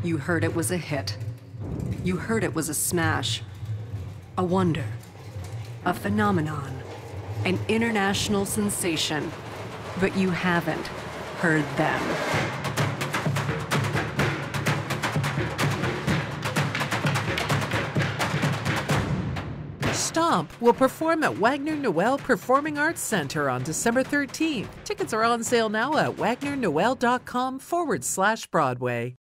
You heard it was a hit. You heard it was a smash. A wonder. A phenomenon. An international sensation. But you haven't heard them. STOMP will perform at Wagner Noel Performing Arts Center on December 13th. Tickets are on sale now at wagnernoel.com/Broadway.